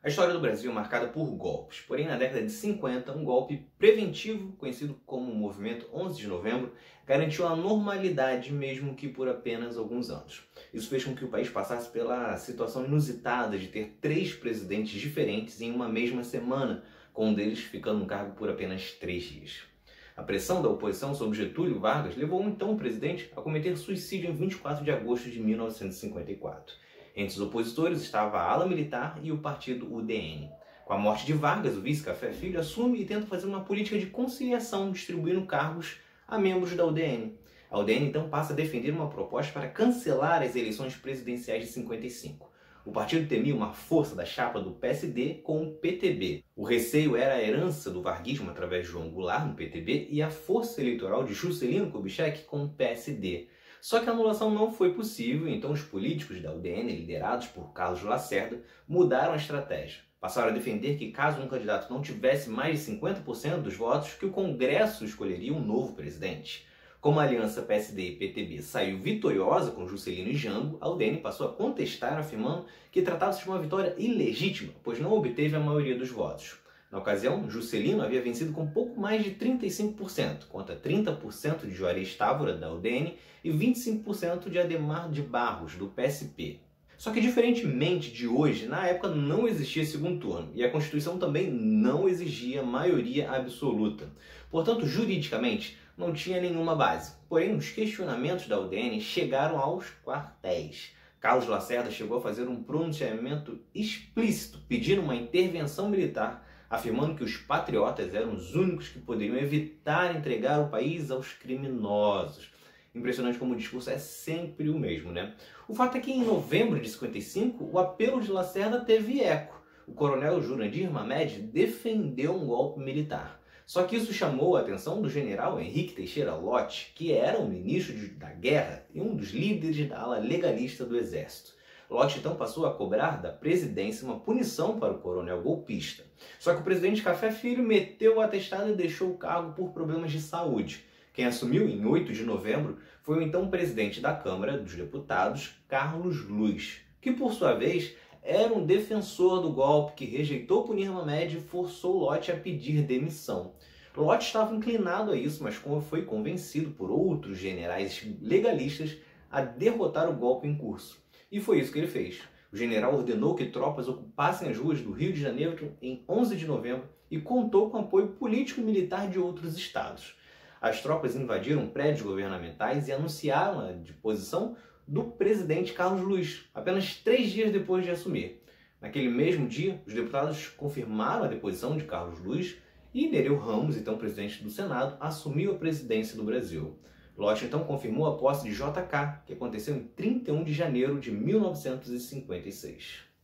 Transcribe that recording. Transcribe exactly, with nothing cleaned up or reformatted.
A história do Brasil é marcada por golpes, porém na década de cinquenta, um golpe preventivo, conhecido como o Movimento onze de novembro, garantiu a normalidade mesmo que por apenas alguns anos. Isso fez com que o país passasse pela situação inusitada de ter três presidentes diferentes em uma mesma semana, com um deles ficando no cargo por apenas três dias. A pressão da oposição sobre Getúlio Vargas levou então o presidente a cometer suicídio em vinte e quatro de agosto de mil novecentos e cinquenta e quatro. Entre os opositores estava a ala militar e o partido U D N. Com a morte de Vargas, o vice Café Filho assume e tenta fazer uma política de conciliação, distribuindo cargos a membros da U D N. A U D N então passa a defender uma proposta para cancelar as eleições presidenciais de cinquenta e cinco. O partido temia uma força da chapa do P S D com o P T B. O receio era a herança do varguismo através de João Goulart no P T B e a força eleitoral de Juscelino Kubitschek com o P S D. Só que a anulação não foi possível, então os políticos da U D N, liderados por Carlos Lacerda, mudaram a estratégia. Passaram a defender que caso um candidato não tivesse mais de cinquenta por cento dos votos, que o Congresso escolheria um novo presidente. Como a aliança P S D e P T B saiu vitoriosa com Juscelino e Jango, a U D N passou a contestar, afirmando que tratava-se de uma vitória ilegítima, pois não obteve a maioria dos votos. Na ocasião, Juscelino havia vencido com pouco mais de trinta e cinco por cento, contra trinta por cento de Juarez Távora, da U D N, e vinte e cinco por cento de Adhemar de Barros, do P S P. Só que, diferentemente de hoje, na época não existia segundo turno, e a Constituição também não exigia maioria absoluta. Portanto, juridicamente, não tinha nenhuma base. Porém, os questionamentos da U D N chegaram aos quartéis. Carlos Lacerda chegou a fazer um pronunciamento explícito, pedindo uma intervenção militar, afirmando que os patriotas eram os únicos que poderiam evitar entregar o país aos criminosos. Impressionante como o discurso é sempre o mesmo, né? O fato é que em novembro de cinquenta e cinco, o apelo de Lacerda teve eco. O coronel Jurandir Mamed defendeu um golpe militar. Só que isso chamou a atenção do general Henrique Teixeira Lott, que era o ministro de, da guerra e um dos líderes da ala legalista do exército. Lott então passou a cobrar da presidência uma punição para o coronel golpista. Só que o presidente Café Filho meteu o atestado e deixou o cargo por problemas de saúde. Quem assumiu em oito de novembro foi o então presidente da Câmara dos Deputados, Carlos Luz, que por sua vez era um defensor do golpe que rejeitou punir Mamed e forçou Lott a pedir demissão. Lott estava inclinado a isso, mas foi convencido por outros generais legalistas a derrotar o golpe em curso. E foi isso que ele fez. O general ordenou que tropas ocupassem as ruas do Rio de Janeiro em onze de novembro e contou com apoio político e militar de outros estados. As tropas invadiram prédios governamentais e anunciaram a deposição do presidente Carlos Luz, apenas três dias depois de assumir. Naquele mesmo dia, os deputados confirmaram a deposição de Carlos Luz e Nereu Ramos, então presidente do Senado, assumiu a presidência do Brasil. Lott então confirmou a posse de J K, que aconteceu em trinta e um de janeiro de mil novecentos e cinquenta e seis.